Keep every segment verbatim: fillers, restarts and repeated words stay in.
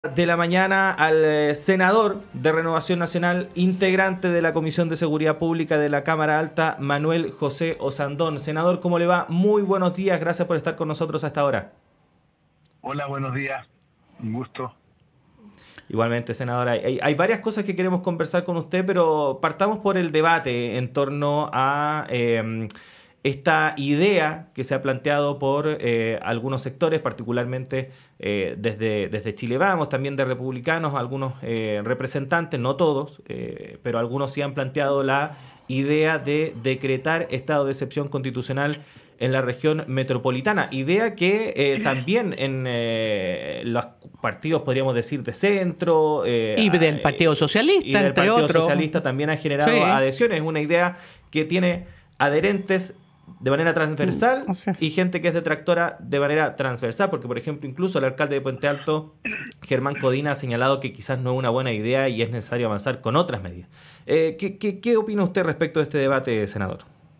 De la mañana al eh, senador de Renovación Nacional, integrante de la Comisión de Seguridad Pública de la Cámara Alta, Manuel José Osandón. Senador, ¿cómo le va? Muy buenos días, gracias por estar con nosotros hasta ahora. Hola, buenos días, un gusto. Igualmente, senadora, hay, hay varias cosas que queremos conversar con usted, pero partamos por el debate en torno a eh, esta idea que se ha planteado por eh, algunos sectores, particularmente eh, desde, desde Chile Vamos, también de republicanos, algunos eh, representantes, no todos, eh, pero algunos sí han planteado la idea de decretar estado de excepción constitucional en la región metropolitana, idea que eh, también en eh, los partidos, podríamos decir, de centro eh, Y del Partido Socialista, y del entre Partido otros. Socialista también ha generado Sí. adhesiones. Es una idea que tiene adherentes de manera transversal O sea. y gente que es detractora de manera transversal, porque por ejemplo incluso el alcalde de Puente Alto, Germán Codina, ha señalado que quizás no es una buena idea y es necesario avanzar con otras medidas. Eh, ¿qué, qué, ¿Qué opina usted respecto de este debate, senador?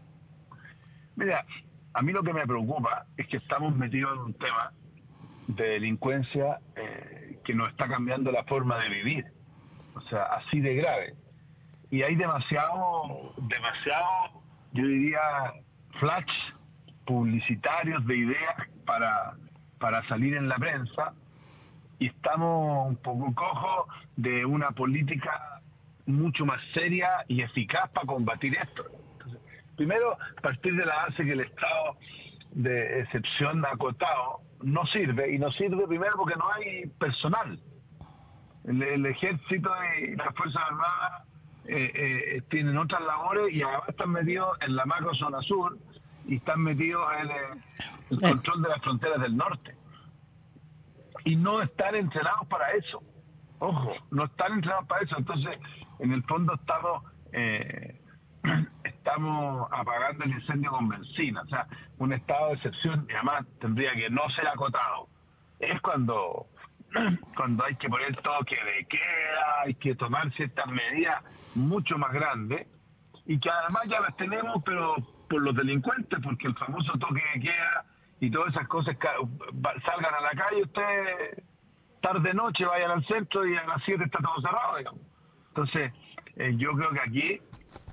Mira, a mí lo que me preocupa es que estamos metidos en un tema de delincuencia eh, que nos está cambiando la forma de vivir, o sea, así de grave. Y hay demasiado, demasiado, yo diría, flash publicitarios de ideas para, para salir en la prensa, y estamos un poco cojos de una política mucho más seria y eficaz para combatir esto. Entonces, primero, partir de la base que el estado de excepción acotado no sirve, y no sirve primero porque no hay personal. El, el ejército y las Fuerzas Armadas eh, eh, tienen otras labores y además están metidos en la macro zona sur y están metidos en el, el control de las fronteras del norte. Y no están entrenados para eso. Ojo, no están entrenados para eso. Entonces, en el fondo estamos eh, estamos apagando el incendio con benzina. O sea, un estado de excepción, y además tendría que no ser acotado. Es cuando, cuando hay que poner toque de queda, hay que tomar ciertas medidas mucho más grandes, y que además ya las tenemos, pero por los delincuentes, porque el famoso toque de queda y todas esas cosas, salgan a la calle, usted tarde noche vayan al centro y a las siete está todo cerrado, digamos. Entonces, eh, yo creo que aquí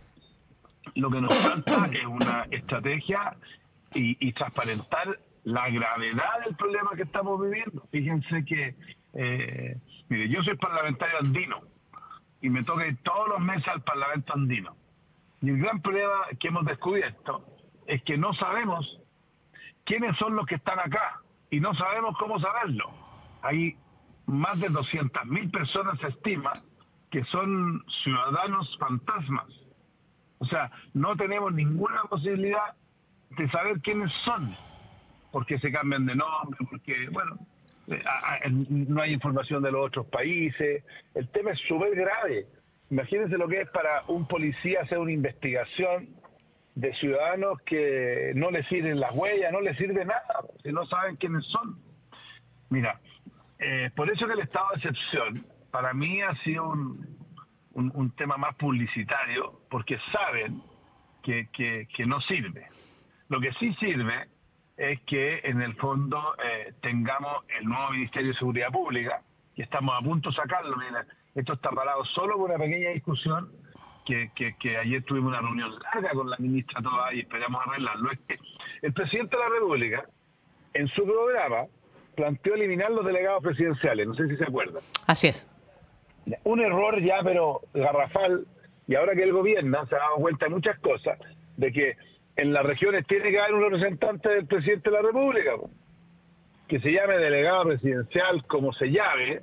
lo que nos falta es una estrategia y, y transparentar la gravedad del problema que estamos viviendo. Fíjense que, eh, mire, yo soy parlamentario andino y me toca ir todos los meses al Parlamento andino. Y el gran problema que hemos descubierto es que no sabemos quiénes son los que están acá y no sabemos cómo saberlo. Hay más de doscientas mil personas, se estima, que son ciudadanos fantasmas. O sea, no tenemos ninguna posibilidad de saber quiénes son, porque se cambian de nombre, porque, bueno, eh, a, a, no hay información de los otros países. El tema es súper grave. Imagínense lo que es para un policía hacer una investigación de ciudadanos que no les sirven las huellas, no les sirve nada, si no saben quiénes son. Mira, eh, por eso que el estado de excepción para mí ha sido un, un, un tema más publicitario, porque saben que, que, que no sirve. Lo que sí sirve es que en el fondo eh, tengamos el nuevo Ministerio de Seguridad Pública, que estamos a punto de sacarlo. Mira, esto está parado solo por una pequeña discusión que, que, que ayer tuvimos una reunión larga con la ministra toda y esperamos arreglarlo. Es que el presidente de la República, en su programa, planteó eliminar los delegados presidenciales. No sé si se acuerdan. Así es. Un error ya, pero garrafal, y ahora que él gobierna se ha dado cuenta de muchas cosas, de que en las regiones tiene que haber un representante del presidente de la República, que se llame delegado presidencial, como se llame,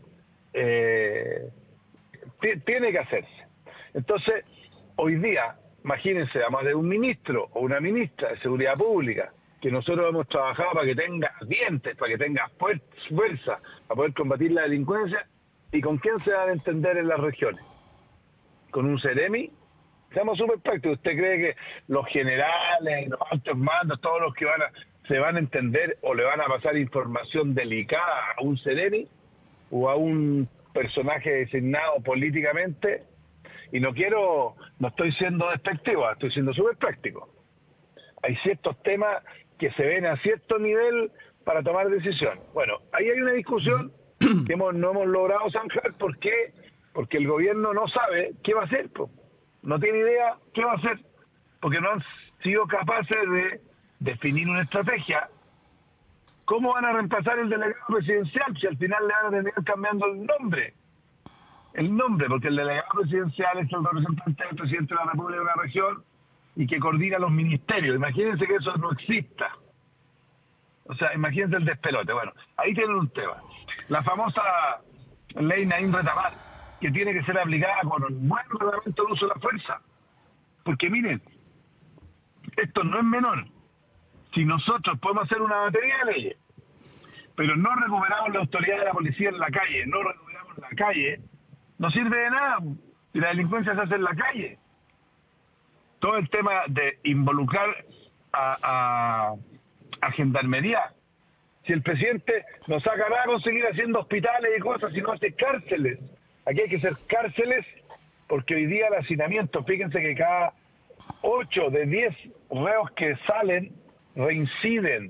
eh, tiene que hacerse. Entonces, hoy día, imagínense, además de un ministro o una ministra de Seguridad Pública, que nosotros hemos trabajado para que tenga dientes, para que tenga fuerza, para poder combatir la delincuencia. ¿Y con quién se van a entender en las regiones? ¿Con un Ceremi? Seamos súper prácticos. ¿Usted cree que los generales, los altos mandos, todos los que van a, se van a entender o le van a pasar información delicada a un Ceremi o a un personaje designado políticamente? Y no quiero, no estoy siendo despectivo, estoy siendo súper práctico. Hay ciertos temas que se ven a cierto nivel para tomar decisiones. Bueno, ahí hay una discusión que hemos, no hemos logrado zanjar. ¿Por qué? Porque el gobierno no sabe qué va a hacer, po. No tiene idea qué va a hacer, porque no han sido capaces de definir una estrategia. ¿Cómo van a reemplazar el delegado presidencial si al final le van a terminar cambiando el nombre? El nombre, porque el delegado presidencial es el representante del presidente de la República de una región y que coordina los ministerios. Imagínense que eso no exista. O sea, imagínense el despelote. Bueno, ahí tienen un tema. La famosa ley Naim Retamar, que tiene que ser aplicada con un buen reglamento de uso de la fuerza. Porque miren, esto no es menor. Si nosotros podemos hacer una batería de leyes, pero no recuperamos la autoridad de la policía en la calle, no recuperamos la calle, no sirve de nada. Y la delincuencia se hace en la calle. Todo el tema de involucrar a, a, a gendarmería. Si el presidente no saca nada con seguir haciendo hospitales y cosas, sino hace cárceles. Aquí hay que hacer cárceles, porque hoy día el hacinamiento, fíjense que cada ocho de diez reos que salen reinciden.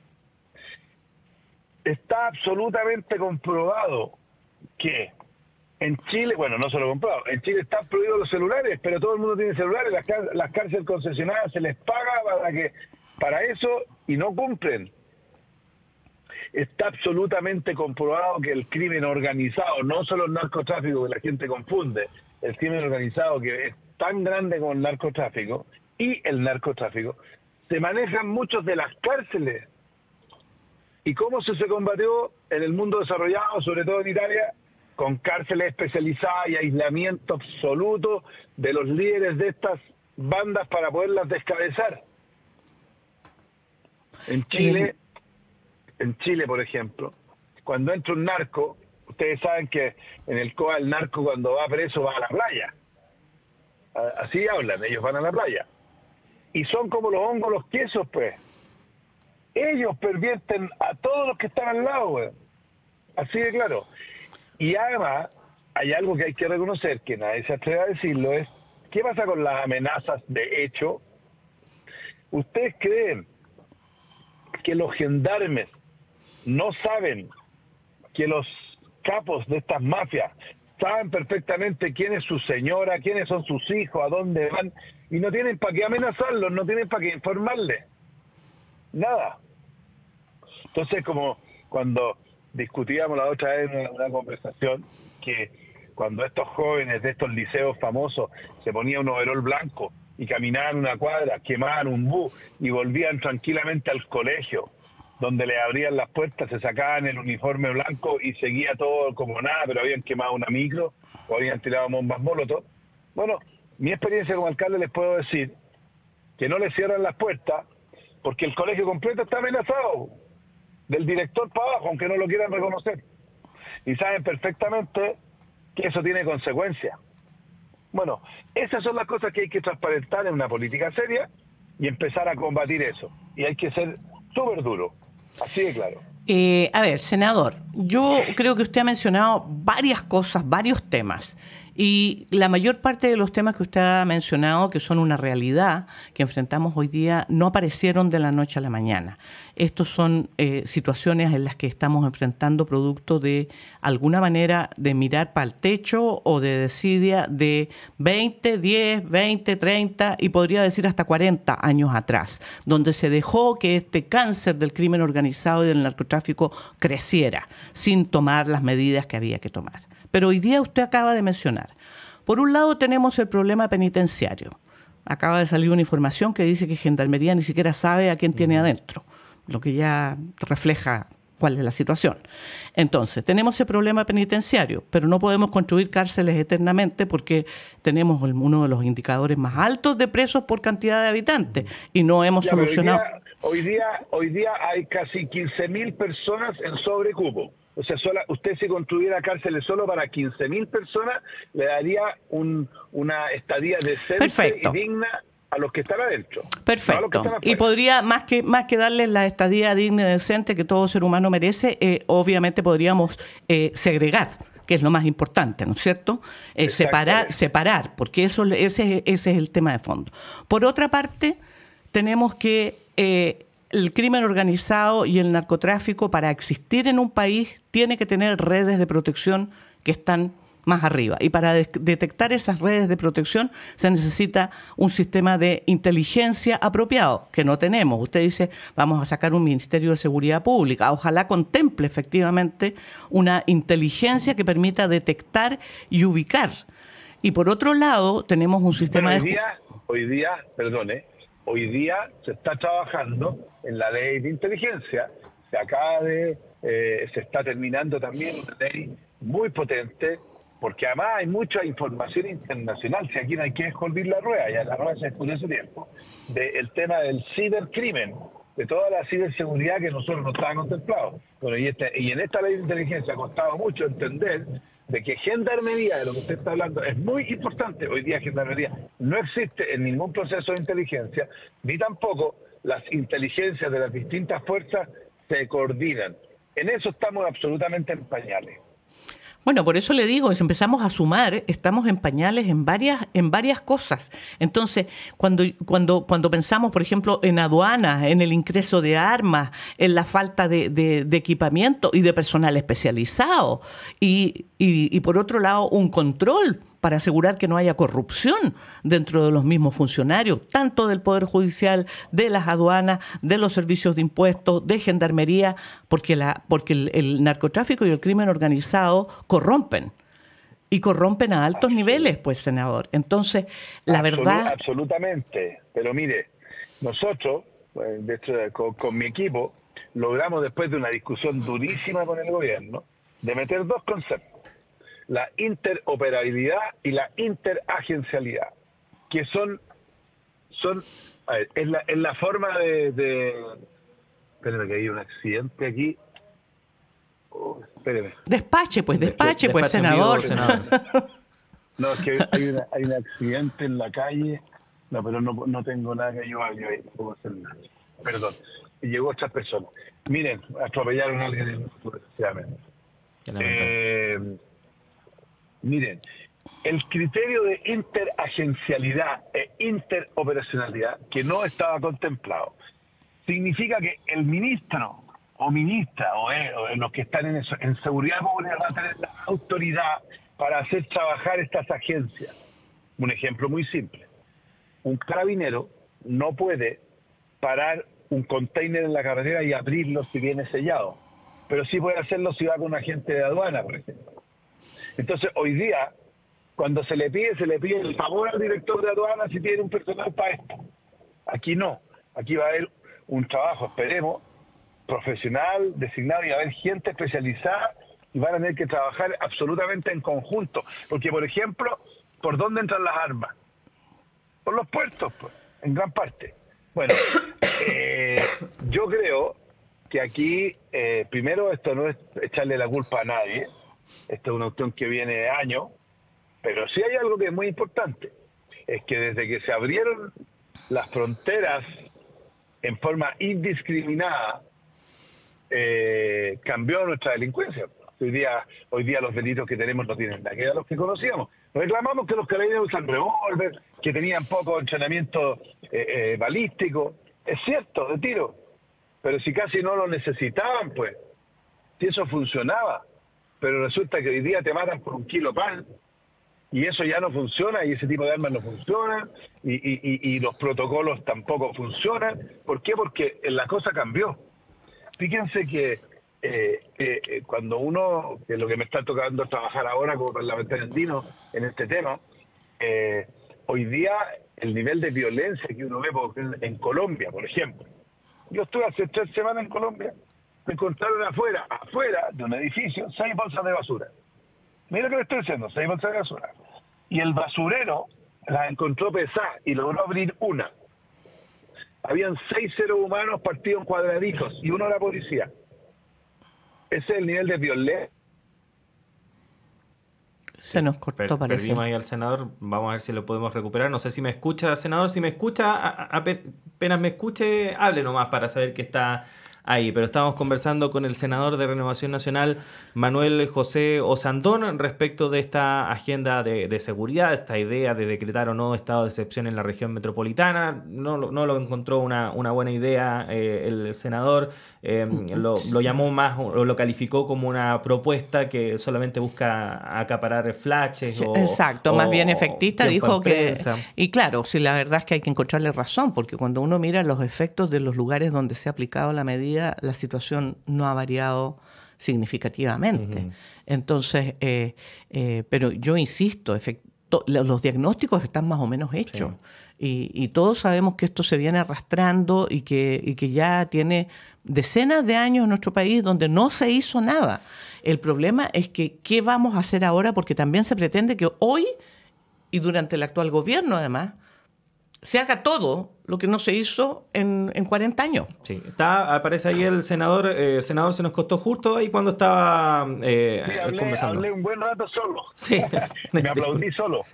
Está absolutamente comprobado que en Chile, bueno, no solo comprobado, en Chile están prohibidos los celulares, pero todo el mundo tiene celulares, las, las cárceles concesionadas se les paga para que para eso y no cumplen. Está absolutamente comprobado que el crimen organizado, no solo el narcotráfico, que la gente confunde, el crimen organizado que es tan grande como el narcotráfico y el narcotráfico, se manejan muchos de las cárceles. ¿Y cómo se, se combatió en el mundo desarrollado, sobre todo en Italia? Con cárceles especializadas y aislamiento absoluto de los líderes de estas bandas para poderlas descabezar. En Chile, en Chile, por ejemplo, cuando entra un narco, ustedes saben que en el C O A el narco cuando va preso va a la playa. Así hablan, ellos van a la playa. Y son como los hongos, los quesos, pues. Ellos pervierten a todos los que están al lado, güey. Así de claro. Y además, hay algo que hay que reconocer, que nadie se atreve a decirlo, es, ¿qué pasa con las amenazas de hecho? ¿Ustedes creen que los gendarmes no saben que los capos de estas mafias saben perfectamente quién es su señora, quiénes son sus hijos, a dónde van, y no tienen para qué amenazarlos, no tienen para qué informarles? Nada. Entonces, como cuando discutíamos la otra vez en una, una conversación, que cuando estos jóvenes de estos liceos famosos se ponían un overol blanco y caminaban una cuadra, quemaban un bus y volvían tranquilamente al colegio, donde le abrían las puertas, se sacaban el uniforme blanco y seguía todo como nada, pero habían quemado una micro o habían tirado bombas molotov. Bueno, mi experiencia como alcalde les puedo decir que no les cierran las puertas porque el colegio completo está amenazado, del director para abajo, aunque no lo quieran reconocer. Y saben perfectamente que eso tiene consecuencias. Bueno, esas son las cosas que hay que transparentar en una política seria y empezar a combatir eso. Y hay que ser súper duro, así de claro. Eh, a ver, senador, yo creo que usted ha mencionado varias cosas, varios temas. Y la mayor parte de los temas que usted ha mencionado, que son una realidad que enfrentamos hoy día, no aparecieron de la noche a la mañana. Estos son eh, situaciones en las que estamos enfrentando producto de alguna manera de mirar para el techo o de desidia de veinte, diez, veinte, treinta y podría decir hasta cuarenta años atrás, donde se dejó que este cáncer del crimen organizado y del narcotráfico creciera sin tomar las medidas que había que tomar. Pero hoy día usted acaba de mencionar, por un lado tenemos el problema penitenciario. Acaba de salir una información que dice que Gendarmería ni siquiera sabe a quién tiene adentro, lo que ya refleja cuál es la situación. Entonces, tenemos el problema penitenciario, pero no podemos construir cárceles eternamente porque tenemos uno de los indicadores más altos de presos por cantidad de habitantes y no hemos ya, solucionado... Hoy día, hoy día, hoy día hay casi quince mil personas en sobrecupo. O sea, sola, usted si construyera cárceles solo para quince mil personas, le daría un, una estadía decente Perfecto. y digna a los que están adentro. Perfecto. No y podría, más que más que darles la estadía digna y decente que todo ser humano merece, eh, obviamente podríamos eh, segregar, que es lo más importante, ¿no es cierto? Eh, separar, separar, porque eso ese, ese es el tema de fondo. Por otra parte, tenemos que... Eh, el crimen organizado y el narcotráfico, para existir en un país, tiene que tener redes de protección que están más arriba. Y para de detectar esas redes de protección se necesita un sistema de inteligencia apropiado, que no tenemos. Usted dice, vamos a sacar un Ministerio de Seguridad Pública. Ojalá contemple efectivamente una inteligencia que permita detectar y ubicar. Y por otro lado, tenemos un sistema bueno, hoy de... Día, hoy día, perdone, hoy día se está trabajando en la ley de inteligencia. Se acaba de... Eh, se está terminando también una ley muy potente, porque además hay mucha información internacional. Si aquí no hay que escolbir la rueda, ya la rueda se descubrió hace tiempo, del tema del cibercrimen, de toda la ciberseguridad que nosotros no estaba contemplado. Bueno, y, este, y en esta ley de inteligencia ha costado mucho entender de que Gendarmería, de lo que usted está hablando, es muy importante. Hoy día Gendarmería no existe en ningún proceso de inteligencia, ni tampoco las inteligencias de las distintas fuerzas se coordinan. En eso estamos absolutamente en pañales. Bueno, por eso le digo, si empezamos a sumar, estamos en pañales en varias, en varias cosas. Entonces, cuando, cuando, cuando pensamos, por ejemplo, en aduanas, en el ingreso de armas, en la falta de, de, de equipamiento y de personal especializado, y, y, y por otro lado, un control para asegurar que no haya corrupción dentro de los mismos funcionarios, tanto del Poder Judicial, de las aduanas, de los servicios de impuestos, de Gendarmería, porque, la, porque el, el narcotráfico y el crimen organizado corrompen. Y corrompen a altos Absolut niveles, pues, senador. Entonces, la Absolut verdad... Absolutamente. Pero mire, nosotros, pues, de hecho, con, con mi equipo, logramos, después de una discusión durísima con el gobierno, de meter dos conceptos: la interoperabilidad y la interagencialidad, que son, son a ver, es, la, es la forma de, de... Espérenme, que hay un accidente aquí. Oh, espérenme. Despache, pues, despache, despache pues, senador. Vivo, senador. No, es que hay, una, hay un accidente en la calle. No, pero no, no tengo nada que ayudar yo ahí, no puedo hacer nada. Perdón. Y llegó otra persona. Miren, atropellaron a alguien, desgraciadamente. Eh... Miren, el criterio de interagencialidad e interoperacionalidad, que no estaba contemplado, significa que el ministro o ministra o, eh, o los que están en, eso, en seguridad pública van a tener la autoridad para hacer trabajar estas agencias. Un ejemplo muy simple: un carabinero no puede parar un container en la carretera y abrirlo si viene sellado, pero sí puede hacerlo si va con un agente de aduana, por ejemplo. Entonces, hoy día, cuando se le pide, se le pide el favor al director de aduana si tiene un personal para esto. Aquí no. Aquí va a haber un trabajo, esperemos, profesional, designado, y va a haber gente especializada, y van a tener que trabajar absolutamente en conjunto. Porque, por ejemplo, ¿por dónde entran las armas? Por los puertos, pues, en gran parte. Bueno, eh, yo creo que aquí, eh, primero, esto no es echarle la culpa a nadie. Esta es una cuestión que viene de años, pero sí hay algo que es muy importante: es que desde que se abrieron las fronteras en forma indiscriminada, eh, cambió nuestra delincuencia. Hoy día, hoy día los delitos que tenemos no tienen nada que ver a los que conocíamos. Reclamamos que los carabineros usan revólver, que tenían poco entrenamiento eh, eh, balístico. Es cierto, de tiro, pero si casi no lo necesitaban, pues, si eso funcionaba. Pero resulta que hoy día te matan por un kilo pan, y eso ya no funciona, y ese tipo de armas no funcionan, y, y, y, y los protocolos tampoco funcionan. ¿Por qué? Porque la cosa cambió. Fíjense que eh, eh, cuando uno, que es lo que me está tocando trabajar ahora como parlamentario andino en este tema, eh, hoy día el nivel de violencia que uno ve en, en Colombia, por ejemplo. Yo estuve hace tres semanas en Colombia. Me encontraron afuera, afuera de un edificio, seis bolsas de basura. Mira lo que le estoy diciendo, seis bolsas de basura. Y el basurero las encontró pesadas y logró abrir una. Habían seis seres humanos partidos en cuadraditos y uno era policía. Ese es el nivel de violencia. Se nos cortó, per parece. Perdimos ahí al senador, vamos a ver si lo podemos recuperar. No sé si me escucha, senador. Si me escucha, a, a, apenas me escuche, hable nomás para saber que está ahí. Pero estamos conversando con el senador de Renovación Nacional, Manuel José Osandón, respecto de esta agenda de, de seguridad, esta idea de decretar o no estado de excepción en la región metropolitana. No, no lo encontró una, una buena idea eh, el senador, eh, lo, lo llamó más, o lo calificó como una propuesta que solamente busca acaparar flashes. Sí, o, exacto, o más bien efectista, dijo que... prensa. Y claro, sí, la verdad es que hay que encontrarle razón, porque cuando uno mira los efectos de los lugares donde se ha aplicado la medida, la situación no ha variado significativamente. Uh-huh. Entonces, eh, eh, pero yo insisto, efecto, los diagnósticos están más o menos hechos. Sí. Y, y todos sabemos que esto se viene arrastrando y que, y que ya tiene decenas de años en nuestro país donde no se hizo nada. El problema es que, ¿qué vamos a hacer ahora? Porque también se pretende que hoy, y durante el actual gobierno además, se haga todo lo que no se hizo en, en cuarenta años. Sí, está, aparece ahí el senador, eh, senador se nos costó justo ahí cuando estaba eh, sí, hablé, conversando. Hablé un buen rato solo. Sí. Me aplaudí solo.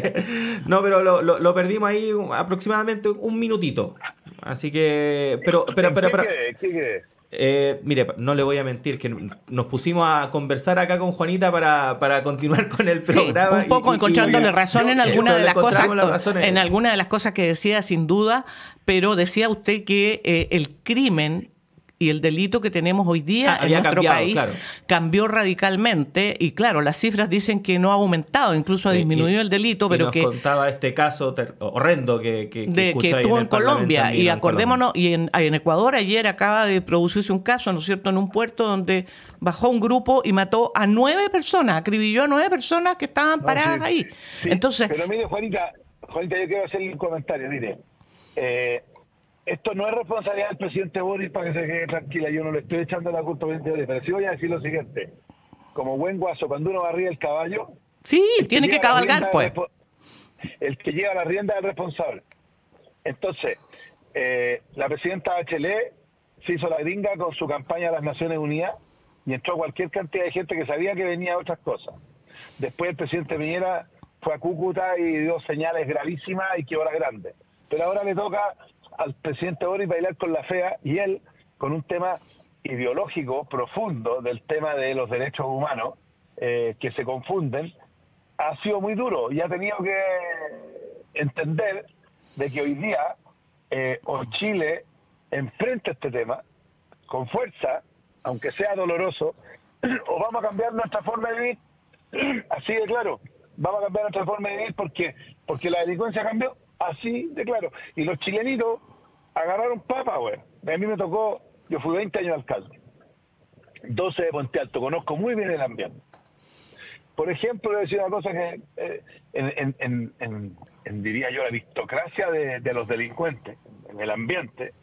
No, pero lo, lo, lo perdimos ahí aproximadamente un minutito. Así que, pero, pero, pero, pero, ¿Qué, qué, qué? Eh, mire, no le voy a mentir, que nos pusimos a conversar acá con Juanita para, para continuar con el programa. Sí, un poco y, encontrándole y, razón en alguna de las cosas, razones. en alguna de las cosas que decía, sin duda, pero decía usted que eh, el crimen y el delito que tenemos hoy día ah, en nuestro cambiado, país claro. cambió radicalmente y claro, las cifras dicen que no ha aumentado, incluso sí, ha disminuido y, el delito, pero y nos que contaba este caso ter- horrendo que, que, que, de, que tuvo en, en Colombia y en acordémonos Colombia. y en, en Ecuador ayer acaba de producirse un caso, ¿no es cierto?, en un puerto donde bajó un grupo y mató a nueve personas, acribilló a nueve personas que estaban paradas no, sí, ahí. Sí, Entonces, pero mire, Juanita, Juanita, yo quiero hacerle un comentario, mire. Eh, Esto no es responsabilidad del presidente Boris, para que se quede tranquila, yo no le estoy echando la culpa al presidente Boris, pero sí voy a decir lo siguiente, como buen guaso, cuando uno va arriba el caballo... Sí, tiene que, que cabalgar, pues. El que lleva la rienda es el responsable. Entonces, eh, la presidenta Bachelet se hizo la gringa con su campaña a las Naciones Unidas y entró cualquier cantidad de gente que sabía que venía a otras cosas. Después el presidente Piñera fue a Cúcuta y dio señales gravísimas y quedó la grande. Pero ahora le toca al presidente Boris bailar con la fea y él con un tema ideológico profundo del tema de los derechos humanos eh, que se confunden, ha sido muy duro y ha tenido que entender de que hoy día eh, o Chile enfrenta este tema con fuerza, aunque sea doloroso, o vamos a cambiar nuestra forma de vivir, así de claro, vamos a cambiar nuestra forma de vivir porque, porque la delincuencia cambió. Así de claro. Y los chilenitos agarraron papa, güey. A mí me tocó, yo fui veinte años alcalde. doce de Puente Alto, conozco muy bien el ambiente. Por ejemplo, le decía una cosa que, eh, en, en, en, en, en, diría yo, la aristocracia de, de los delincuentes, en el ambiente,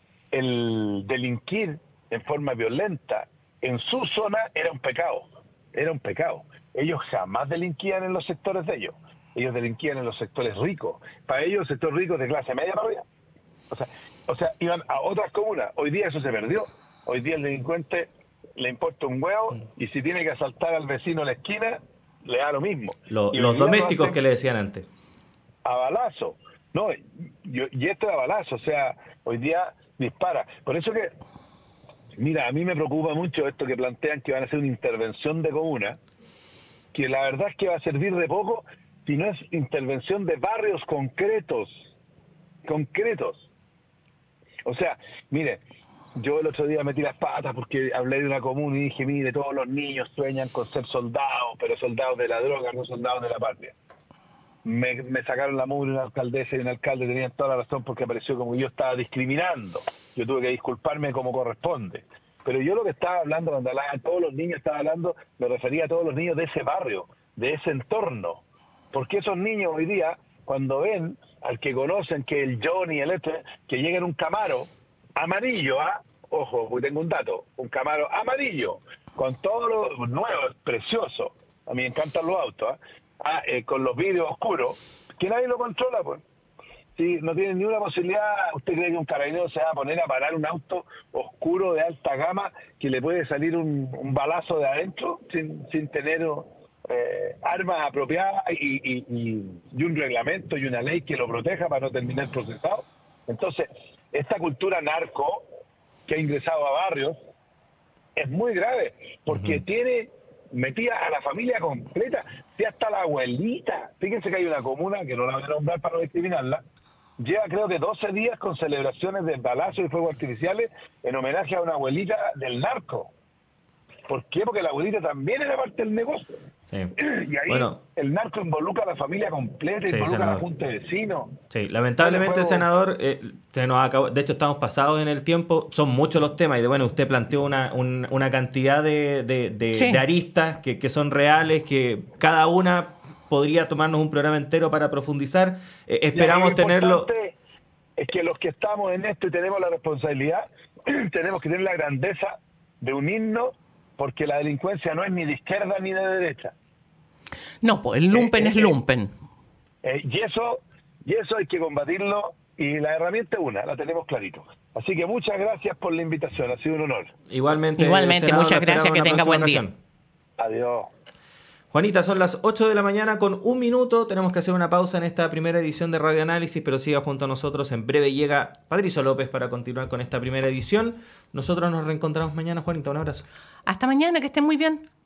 el delinquir en forma violenta en su zona era un pecado. Era un pecado. Ellos jamás delinquían en los sectores de ellos. Ellos delinquían en los sectores ricos. Para ellos, el sector rico es de clase media para arriba. O sea, o sea, iban a otras comunas. Hoy día eso se perdió. Hoy día el delincuente le importa un huevo y si tiene que asaltar al vecino en la esquina, le da lo mismo. Lo, los domésticos que le decían antes. A balazo. No, yo, y esto es a balazo. O sea, hoy día dispara. Por eso que, mira, a mí me preocupa mucho esto que plantean que van a hacer una intervención de comuna, que la verdad es que va a servir de poco si no es intervención de barrios concretos, concretos. O sea, mire, yo el otro día metí las patas porque hablé de una comuna y dije, mire, todos los niños sueñan con ser soldados, pero soldados de la droga, no soldados de la patria. Me, me sacaron la mugre una alcaldesa y un alcalde, tenían toda la razón porque pareció como que yo estaba discriminando. Yo tuve que disculparme como corresponde. Pero yo lo que estaba hablando, cuando hablaba de todos los niños, estaba hablando, me refería a todos los niños de ese barrio, de ese entorno. Porque esos niños hoy día, cuando ven al que conocen, que el Johnny, el este, que llega en un Camaro amarillo, ¿ah? Ojo, porque tengo un dato, un Camaro amarillo, con todo lo nuevo, precioso, a mí me encantan los autos, ¿ah? Ah, eh, con los vidrios oscuros, que nadie lo controla, pues. Sí, no tiene ni una posibilidad. ¿Usted cree que un carabinero se va a poner a parar un auto oscuro de alta gama que le puede salir un, un balazo de adentro sin, sin tener eh, armas apropiadas y, y, y, y un reglamento y una ley que lo proteja para no terminar procesado? Entonces, esta cultura narco que ha ingresado a barrios, es muy grave, porque Uh-huh. tiene metida a la familia completa, si hasta la abuelita. Fíjense que hay una comuna, que no la voy a nombrar para no discriminarla, lleva creo que doce días con celebraciones de balazos y fuegos artificiales en homenaje a una abuelita del narco. ¿Por qué? Porque la abuelita también era parte del negocio. Sí. Y ahí Bueno. el narco involucra a la familia completa, Sí, involucra senador. a la junta de vecinos. Sí, lamentablemente, Bueno, senador, eh, se nos acabó, de hecho estamos pasados en el tiempo, son muchos los temas y de, bueno, usted planteó una, un- una cantidad de, de- de- Sí. de aristas que, que son reales, que cada una podría tomarnos un programa entero para profundizar. Eh, esperamos Lo tenerlo... importante es que los que estamos en esto y tenemos la responsabilidad, tenemos que tener la grandeza de unirnos, porque la delincuencia no es ni de izquierda ni de derecha. No, pues el lumpen Eh, es eh, lumpen. Eh, y eso y eso hay que combatirlo, y la herramienta es una, la tenemos clarito. Así que muchas gracias por la invitación, ha sido un honor. Igualmente, Igualmente, senador, muchas lo gracias, esperamos que en una tenga buen próxima día. ocasión. Adiós. Juanita, son las ocho de la mañana con un minuto. Tenemos que hacer una pausa en esta primera edición de Radio Análisis, pero siga junto a nosotros. En breve llega Patricio López para continuar con esta primera edición. Nosotros nos reencontramos mañana, Juanita. Un abrazo. Hasta mañana, que estén muy bien.